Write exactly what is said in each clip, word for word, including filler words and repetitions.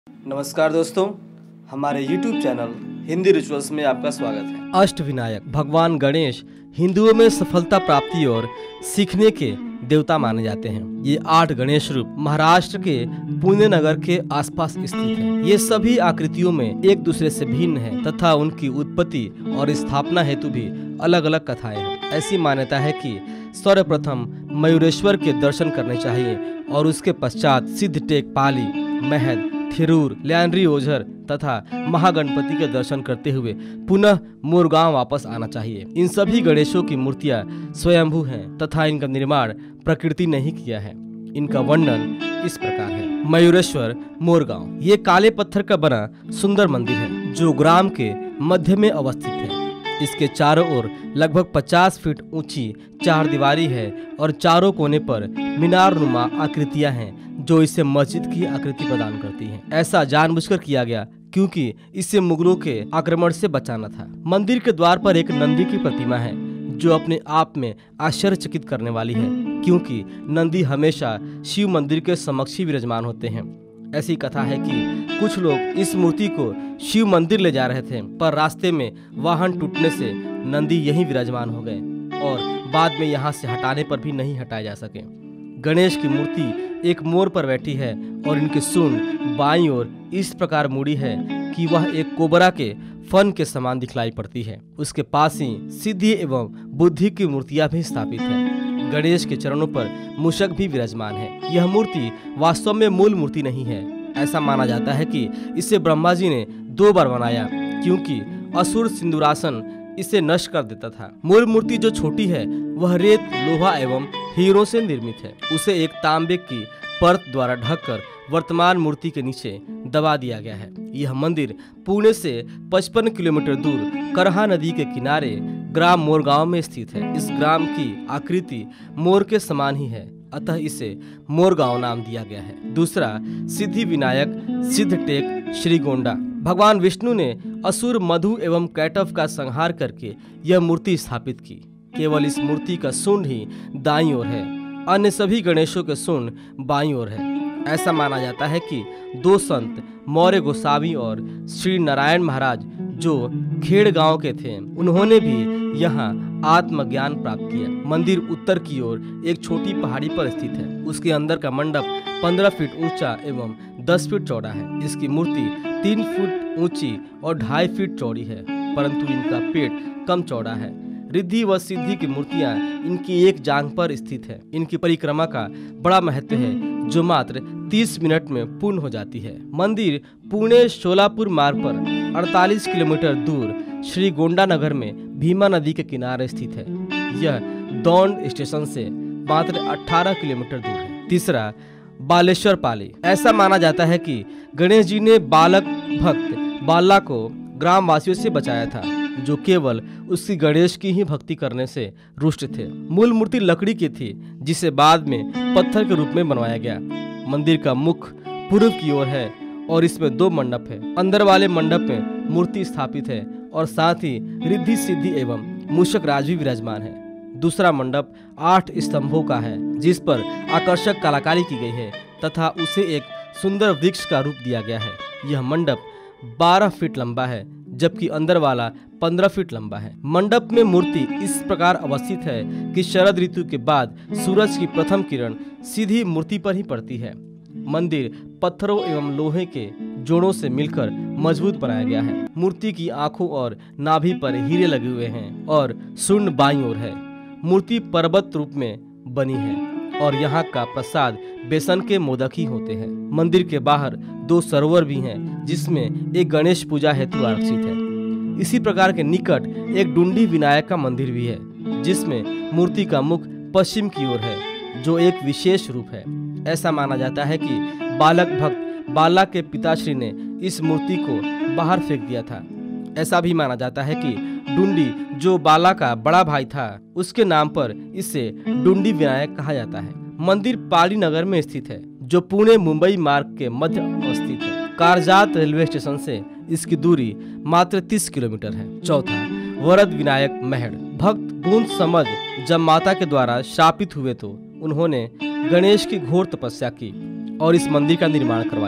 नमस्कार दोस्तों, हमारे यूट्यूब चैनल हिंदी रिचुअल्स में आपका स्वागत है। अष्टविनायक भगवान गणेश हिंदुओं में सफलता प्राप्ति और सीखने के देवता माने जाते हैं। ये आठ गणेश रूप महाराष्ट्र के पुणे नगर के आसपास स्थित हैं। ये सभी आकृतियों में एक दूसरे से भिन्न हैं तथा उनकी उत्पत्ति और स्थापना हेतु भी अलग अलग कथाएं हैं। ऐसी मान्यता है कि सर्वप्रथम मयूरेश्वर के दर्शन करने चाहिए और उसके पश्चात सिद्धटेक पाली, महद, थिरूर, ल्यानरी ओझर तथा महागणपति के दर्शन करते हुए पुनः मोरगांव वापस आना चाहिए। इन सभी गणेशों की मूर्तियां स्वयंभू हैं तथा इनका निर्माण प्रकृति ने ही किया है। इनका वर्णन इस प्रकार है। मयूरेश्वर मोरगांव ये काले पत्थर का बना सुंदर मंदिर है जो ग्राम के मध्य में अवस्थित है। इसके चारों ओर लगभग पचास फीट ऊंची चार दीवारी है और चारों कोने पर मीनार नुमा आकृतियां हैं जो इसे मस्जिद की आकृति प्रदान करती हैं। ऐसा जानबूझकर किया गया क्योंकि इसे मुगलों के आक्रमण से बचाना था। मंदिर के द्वार पर एक नंदी की प्रतिमा है जो अपने आप में आश्चर्यचकित करने वाली है क्योंकि नंदी हमेशा शिव मंदिर के समक्ष ही विराजमान होते हैं। ऐसी कथा है कि कुछ लोग इस मूर्ति को शिव मंदिर ले जा रहे थे पर रास्ते में वाहन टूटने से नंदी यहीं विराजमान हो गए और बाद में यहाँ से हटाने पर भी नहीं हटाए जा सके। गणेश की मूर्ति एक मोर पर बैठी है और इनकी सूंड बाईं ओर इस प्रकार मुड़ी है कि वह एक कोबरा के फन के समान दिखलाई पड़ती है। उसके पास ही सिद्धि एवं बुद्धि की मूर्तियां भी स्थापित है। गणेश के चरणों पर मूषक भी विराजमान है। यह मूर्ति वास्तव में मूल मूर्ति नहीं है। ऐसा माना जाता है कि इसे ब्रह्मा जी ने दो बार बनाया क्योंकि असुर सिंदूरासन इसे नष्ट कर देता था। मूल मूर्ति जो छोटी है वह रेत, लोहा एवं हीरों से निर्मित है। उसे एक तांबे की परत द्वारा ढककर वर्तमान मूर्ति के नीचे दबा दिया गया है। यह मंदिर पुणे से पचपन किलोमीटर दूर करहा नदी के किनारे ग्राम मोरगांव में स्थित है। इस ग्राम की आकृति मोर के समान ही है, अतः इसे मोरगांव नाम दिया गया है। दूसरा, सिद्धि विनायक सिद्धटेक श्रीगोंडा। भगवान विष्णु ने असुर मधु एवं कैटव का संहार करके यह मूर्ति स्थापित की। केवल इस मूर्ति का सूंड ही दाईं ओर है, अन्य सभी गणेशों के सूंड बाईं ओर है। ऐसा माना जाता है कि दो संत मौर्य गोसावी और श्री नारायण महाराज जो खेड़ गांव के थे, उन्होंने भी यहाँ आत्मज्ञान प्राप्त किया। मंदिर उत्तर की ओर एक छोटी पहाड़ी पर स्थित है। उसके अंदर का मंडप पंद्रह फीट ऊंचा एवं दस फीट चौड़ा है। इसकी मूर्ति तीन फीट ऊंची और ढाई फीट चौड़ी है, परंतु इनका पेट कम चौड़ा है। रिद्धि व सिद्धि की मूर्तियां इनकी एक जांघ पर स्थित है। इनकी परिक्रमा का बड़ा महत्व है जो मात्र तीस मिनट में पूर्ण हो जाती है। मंदिर पुणे सोलापुर मार्ग पर अड़तालीस किलोमीटर दूर श्रीगोंडा नगर में भीमा नदी के किनारे स्थित है। यह दौंड स्टेशन से मात्र अठारह किलोमीटर दूर है। तीसरा, बालेश्वर पाली। ऐसा माना जाता है कि गणेश जी ने बालक भक्त बाला को ग्राम वासियों से बचाया था जो केवल उसकी गणेश की ही भक्ति करने से रुष्ट थे। मूल मूर्ति लकड़ी की थी जिसे बाद में पत्थर के रूप में बनवाया गया। मंदिर का मुख पूर्व की ओर है और इसमें दो मंडप है। अंदर वाले मंडप में मूर्ति स्थापित है और साथ ही रिद्धि सिद्धि एवं मूषक राज भी विराजमान है। दूसरा मंडप आठ स्तंभों का है जिस पर आकर्षक कलाकारी की गई है तथा उसे एक सुंदर वृक्ष का रूप दिया गया है। यह मंडप बारह फीट लंबा है जबकि अंदर वाला पंद्रह फीट लंबा है। मंडप में मूर्ति इस प्रकार अवस्थित है कि शरद ऋतु के बाद सूरज की प्रथम किरण सीधी मूर्ति पर ही पड़ती है। मंदिर पत्थरों एवं लोहे के जोड़ों से मिलकर मजबूत बनाया गया है। मूर्ति की आंखों और नाभि पर हीरे लगे हुए हैं और सूंड बाईं ओर है। मूर्ति पर्वत रूप में बनी है और यहाँ का प्रसाद बेसन के मोदक ही होते हैं। मंदिर के बाहर दो सरोवर भी हैं जिसमें एक गणेश पूजा हेतु आरक्षित है। इसी प्रकार के निकट एक डुंडी विनायक का मंदिर भी है जिसमें मूर्ति का मुख पश्चिम की ओर है जो एक विशेष रूप है। ऐसा माना जाता है कि बालक भक्त बाला के पिताश्री ने इस मूर्ति को बाहर फेंक दिया था। ऐसा भी माना जाता है कि डुंडी जो बाला का बड़ा भाई था उसके नाम पर इसे डुंडी विनायक कहा जाता है। मंदिर पाली नगर में स्थित है जो पुणे मुंबई मार्ग के मध्य अवस्थित है। कारजात रेलवे स्टेशन से इसकी दूरी मात्र तीस किलोमीटर है। चौथा, वरद विनायक महड़। भक्त गुण समझ जब माता के द्वारा शापित हुए तो उन्होंने गणेश की घोर तपस्या की और इस मंदिर का निर्माण करवाया।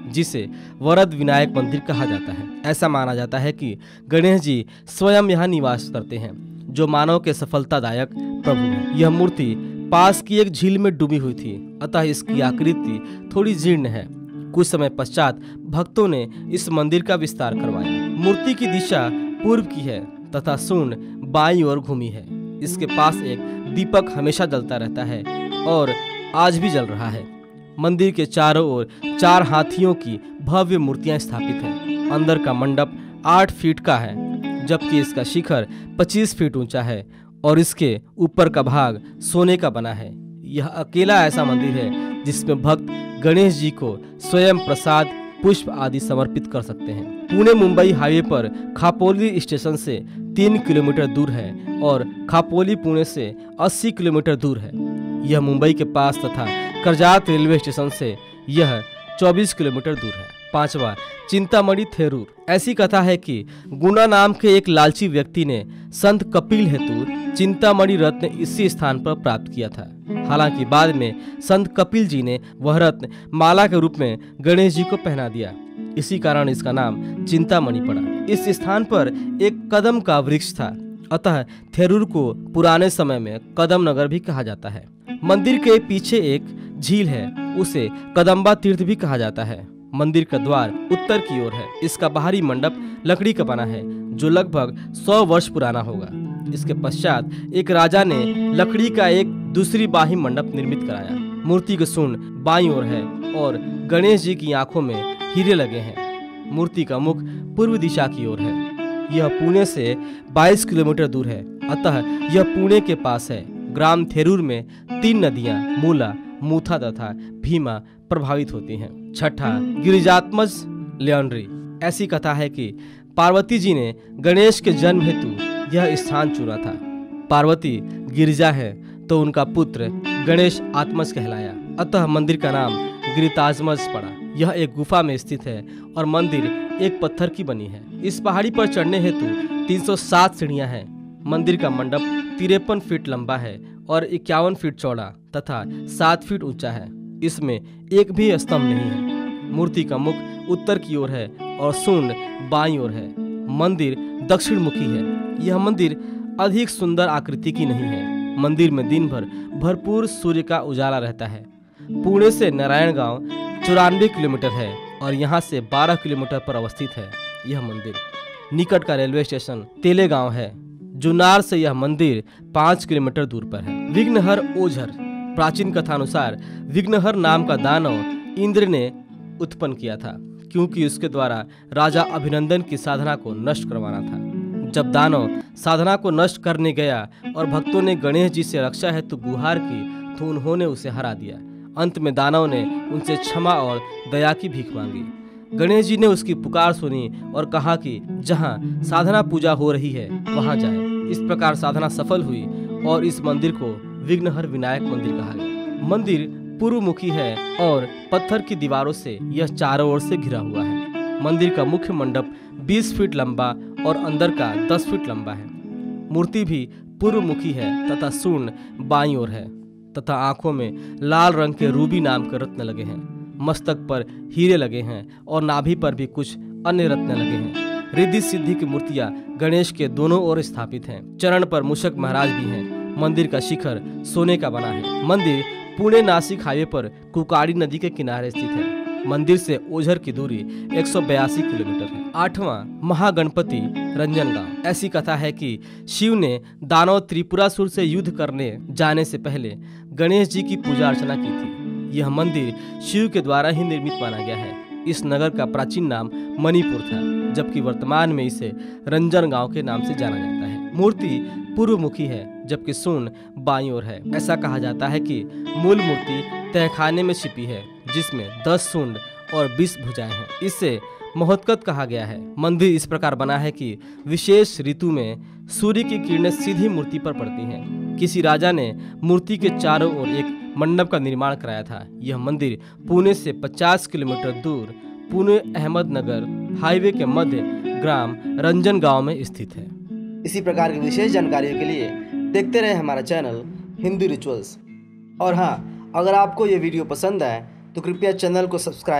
जिसे वरद विनायक मंदिर कहा जाता है। ऐसा माना जाता है कि गणेश जी स्वयं यहाँ निवास करते हैं, जो मानव के सफलतादायक प्रभु हैं। यह मूर्ति पास की एक झील में डूबी हुई थी, अतः इसकी आकृति थोड़ी जीर्ण है। कुछ समय पश्चात भक्तों ने इस मंदिर का विस्तार करवाया। मूर्ति की दिशा पूर्व की है तथा सूंड बाईं ओर घूमी है। इसके पास एक दीपक हमेशा जलता रहता है और आज भी जल रहा है। मंदिर के चारों ओर चार हाथियों की भव्य मूर्तियां स्थापित हैं। अंदर का मंडप आठ फीट का है, जबकि इसका शिखर पच्चीस फीट ऊंचा है और इसके ऊपर का भाग सोने का बना है। यह अकेला ऐसा मंदिर है जिसमें भक्त गणेश जी को स्वयं प्रसाद, पुष्प आदि समर्पित कर सकते हैं। पुणे मुंबई हाईवे पर खापोली स्टेशन से तीन किलोमीटर दूर है और खापोली पुणे से अस्सी किलोमीटर दूर है। यह मुंबई के पास तथा करजात रेलवे स्टेशन से यह चौबीस किलोमीटर दूर है। पांचवा, चिंतामणि थेरूर। ऐसी कथा है कि गुना नाम के एक लालची व्यक्ति ने संत कपिल हेतु चिंतामणि रत्न इसी स्थान पर प्राप्त किया था। हालांकि बाद में संत कपिल जी ने वह रत्न माला के रूप में गणेश जी को पहना दिया। इसी कारण इसका नाम चिंतामणि पड़ा। इस स्थान पर एक कदम का वृक्ष था, अतः थेरूर को पुराने समय में कदम नगर भी कहा जाता है। मंदिर के पीछे एक झील है, उसे कदम्बा तीर्थ भी कहा जाता है। मंदिर का द्वार उत्तर की ओर है। इसका बाहरी मंडप लकड़ी का बना है, जो लगभग सौ वर्ष पुराना होगा। इसके पश्चात एक राजा ने लकड़ी का एक दूसरी बाही मंडप निर्मित कराया। मूर्ति की सूंड बाईं ओर है और गणेश जी की आंखों में हीरे लगे हैं। मूर्ति का मुख पूर्व दिशा की ओर है। यह पुणे से बाईस किलोमीटर दूर है, अतः यह पुणे के पास है। ग्राम थेरूर में तीन नदियां मूला, मूथा तथा भीमा प्रभावित होती हैं। छठा, गिरिजात्मज लियोनरी। ऐसी कथा है कि पार्वती जी ने गणेश के जन्म हेतु यह स्थान चुना था। पार्वती गिरिजा है तो उनका पुत्र गणेश आत्मज कहलाया, अतः मंदिर का नाम गिरिताजमज पड़ा। यह एक गुफा में स्थित है और मंदिर एक पत्थर की बनी है। इस पहाड़ी पर चढ़ने हेतु तीन सौ सात सीढ़ियां हैं। मंदिर का मंडप तिरपन फीट लंबा है और इक्यावन फीट चौड़ा तथा सात फीट ऊंचा है। इसमें एक भी स्तंभ नहीं है। मूर्ति का मुख उत्तर की ओर है और सूंड बाईं ओर है। मंदिर दक्षिण मुखी है। यह मंदिर अधिक सुंदर आकृति की नहीं है। मंदिर में दिन भर भरपूर सूर्य का उजाला रहता है। पुणे से नारायण गांव चौरानवे किलोमीटर है और यहाँ से बारह किलोमीटर पर अवस्थित है। यह मंदिर निकट का रेलवे स्टेशन तेलेगांव है। जुन्नार से यह मंदिर पाँच किलोमीटर दूर पर है। विघ्नहर ओझर। प्राचीन कथानुसार विघ्नहर नाम का दानव इंद्र ने उत्पन्न किया था, क्योंकि उसके द्वारा राजा अभिनंदन की साधना को नष्ट करवाना था। जब दानव साधना को नष्ट करने गया और भक्तों ने गणेश जी से रक्षा हेतु गुहार की तो उन्होंने उसे हरा दिया। अंत में दानव ने उनसे क्षमा और दया की भीख मांगी। गणेश जी ने उसकी पुकार सुनी और कहा कि जहाँ साधना पूजा हो रही है वहाँ जाए। इस प्रकार साधना सफल हुई और इस मंदिर को विघ्नहर विनायक मंदिर कहा गया। मंदिर पूर्व मुखी है और पत्थर की दीवारों से यह चारों ओर से घिरा हुआ है। मंदिर का मुख्य मंडप बीस फीट लंबा और अंदर का दस फीट लंबा है। मूर्ति भी पूर्व मुखी है तथा सूंड बाईं ओर है तथा आंखों में लाल रंग के रूबी नाम के रत्न लगे हैं। मस्तक पर हीरे लगे हैं और नाभि पर भी कुछ अन्य रत्न लगे हैं। रिद्धि सिद्धि की मूर्तियां गणेश के दोनों ओर स्थापित हैं। चरण पर मूषक महाराज भी हैं। मंदिर का शिखर सोने का बना है। मंदिर पुणे नासिक हाईवे पर कुकाड़ी नदी के किनारे स्थित है। मंदिर से ओझर की दूरी एक सौ बयासी किलोमीटर है। आठवां, महागणपति रंजनगांव। ऐसी कथा है कि शिव ने दानव त्रिपुरासुर से युद्ध करने जाने से पहले गणेश जी की पूजा अर्चना की थी। यह मंदिर शिव के द्वारा ही निर्मित माना गया है। इस नगर का प्राचीन नाम मणिपुर था, जबकि वर्तमान में इसे रंजनगांव के नाम से जाना जाता है। मूर्ति पूर्व मुखी है, जबकि सूंड बाईं ओर है। ऐसा कहा जाता है कि मूल मूर्ति तहखाने में छिपी है, जिसमें दस सूंड और बीस भुजाएं हैं। इसे महोत्कट कहा गया है। मंदिर इस प्रकार बना है कि विशेष ऋतु में सूर्य की किरणें सीधी मूर्ति पर पड़ती हैं। किसी राजा ने मूर्ति के चारों ओर एक मंडप का निर्माण कराया था। यह मंदिर पुणे से पचास किलोमीटर दूर पुणे अहमदनगर हाईवे के मध्य ग्राम रंजनगांव में स्थित है। इसी प्रकार की विशेष जानकारियों के लिए देखते रहे हमारा चैनल हिंदू रिचुअल्स। और हाँ, अगर आपको ये वीडियो पसंद आए तो कृपया चैनल को सब्सक्राइब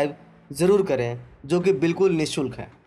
ज़रूर करें, जो कि बिल्कुल निःशुल्क है।